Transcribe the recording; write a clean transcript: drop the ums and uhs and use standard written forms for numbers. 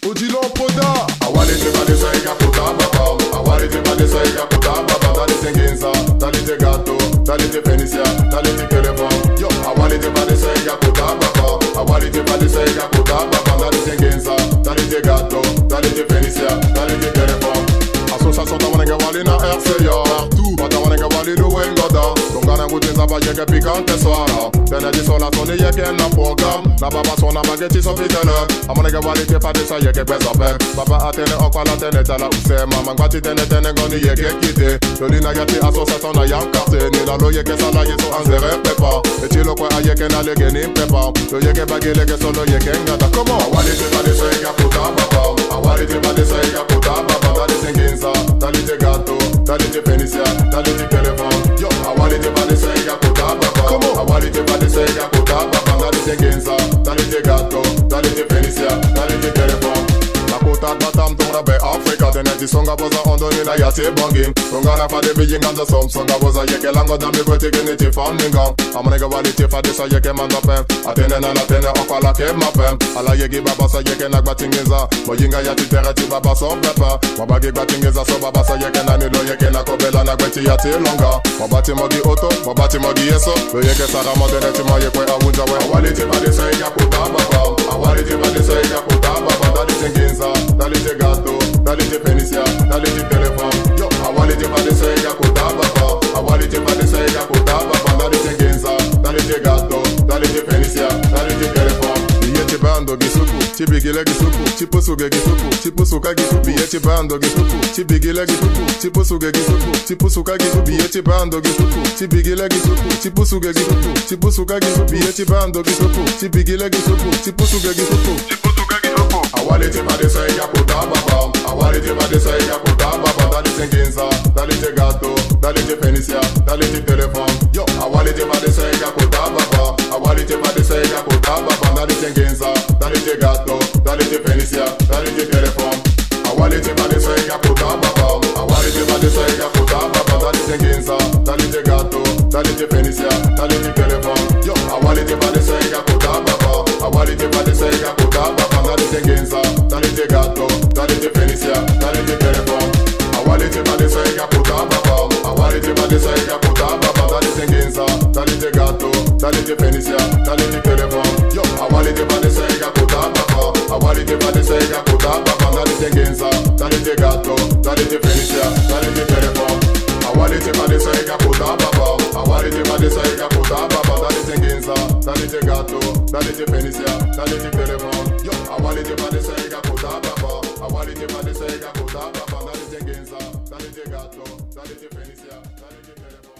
Ujilo poda. Awalite badisa ika puta baba. Awalite badisa ika puta baba. Dalite ngenza, dalite gato, dalite Fenicia, dalite telefon. Yo, awalite badisa ika puta baba. Awalite badisa ika puta baba. Dalite ngenza, dalite gato, dalite Fenicia, dalite telefon. Association tawanenge wali na RCA. Watawanenge wali luwengoda. Tongana ngute zaba yeke pikante swara. Tene di sola soni yeke na program. Na baba sona bageti so pitele. Amanenge wali te padisa yeke pesa pe. Baba atene okwala tene tala usema. Mangwati tene goni yeke kite. Loli na yati association na yankarte. Ni la lo yeke sala yeso anzere pepa. Echilo kwe a yeke na lege ni pepa. Lo yeke bagi lege solo yeke ngata. Come on. Awalite padisa yeke puta baba. Awalite padisa yeke puta baba. Dalite ngenza, dalite gato, dalite Fenicia, dalite telefon. Yo, awalite badisa yeke puta baba. Come on. Awalite badisa yeke puta baba. Dalite ngenza, dalite gato, dalite Fenicia, dalite telefon. Nakota batam tongra be Afrika. Teneti songa boza ondoni na yate bangim. Songa na fade bijing anda som. Songa boza yeke lango dami kwete geneti famningang. Amanega walite fadisa yeke mandapem. Atene na tene okwala ke mapem. Ala yegi baba sa yeke na gbatingeza. Moyinga yati tereti baba son pepa. Mabagi gbatingeza so baba sa yeke na nilo yeke na kobela na gweti yati longa. Mabati mogi oto, mabati mogi yeso. Lo yeke sara modeneti mo yekwe awunja we. Awalite badisa yeke puta baba. Awalite badisa yeke puta baba. Dalite ngenza, dalite gato, dalite Fenicia, dalite telefon. Yo, awalite badisa yeke puta baba. Awalite badisa yeke puta baba. Dalite ngenza, dalite gato, dalite Fenicia, dalite telefon. Yeti bando gisuku, chibigile gisuku, chipusuge gisuku, chipusuka gisuku. Yeti bando gisuku, chibigile gisuku, chipusuge gisuku, chipusuka gisuku. Yeti bando gisuku, chibigile gisuku, chipusuge gisuku, chipusuka gisuku. Yeti bando gisuku, chibigile gisuku, chipusuge gisuku, chipusuka gisuku. Awalite badisa yeke puta baba. Awalite badisa yeke puta baba. Dalite ngenza, dalite gato, dalite Fenicia, dalite telefon. Yo, awalite badisa yeke puta baba. Awalite badisa yeke puta baba. Dalite ngenza, dalite gato, dalite Fenicia, dalite telefon. Awalite badisa yeke puta baba. Awalite badisa yeke puta baba. Dalite ngenza, dalite gato, dalite Fenicia, dalite telefon. Yo, awalite badisa yeke puta baba. Awalite badisa yeke puta baba. Dalite ngenza, dalite gato, dalite Fenicia, dalite telefon. Awalite badisa yeke puta baba. Awalite badisa yeke puta baba. Dalite ngenza, dalite gato, dalite Fenicia, dalite telefon. Yo, awalite badisa yeke puta baba. Awalite badisa yeke puta baba. Dalite ngenza, dalite gato, dalite Fenicia, dalite telefon. Awalite badisa yeke puta baba. Awalite badisa yeke puta baba. Dalite ngenza, dalite gato, dalite Fenicia, dalite telefon. Yo, awalite badisa yeke puta baba. Awalite badisa yeke puta baba. Dalite ngenza, dalite gato, dalite Fenicia, dalite telefon.